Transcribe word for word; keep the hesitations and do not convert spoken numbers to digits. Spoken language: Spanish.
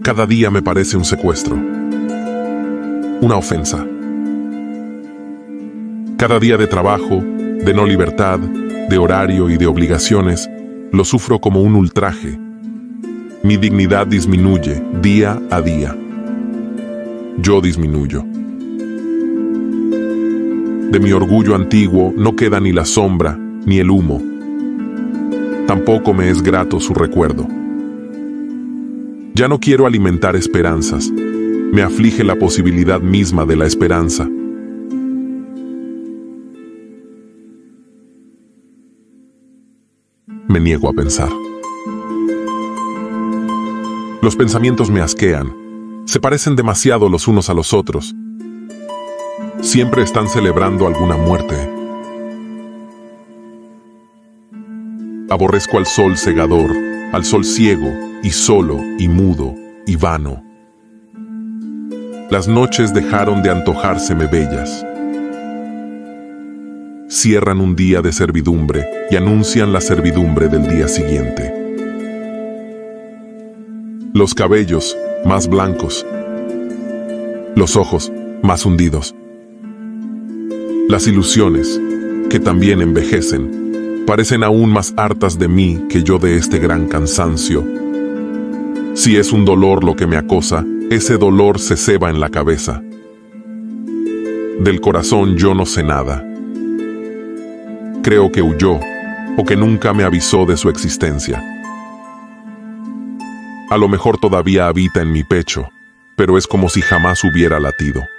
Cada día me parece un secuestro, una ofensa. Cada día de trabajo, de no libertad, de horario y de obligaciones, lo sufro como un ultraje. Mi dignidad disminuye día a día. Yo disminuyo. De mi orgullo antiguo no queda ni la sombra ni el humo. Tampoco me es grato su recuerdo. Ya no quiero alimentar esperanzas. Me aflige la posibilidad misma de la esperanza. Me niego a pensar. Los pensamientos me asquean. Se parecen demasiado los unos a los otros. Siempre están celebrando alguna muerte. Aborrezco al sol cegador, al sol ciego y solo y mudo y vano. Las noches dejaron de antojárseme bellas. Cierran un día de servidumbre y anuncian la servidumbre del día siguiente. Los cabellos más blancos, los ojos más hundidos. Las ilusiones, que también envejecen, parecen aún más hartas de mí que yo de este gran cansancio. Si es un dolor lo que me acosa, ese dolor se ceba en la cabeza. Del corazón yo no sé nada. Creo que huyó, o que nunca me avisó de su existencia. A lo mejor todavía habita en mi pecho, pero es como si jamás hubiera latido.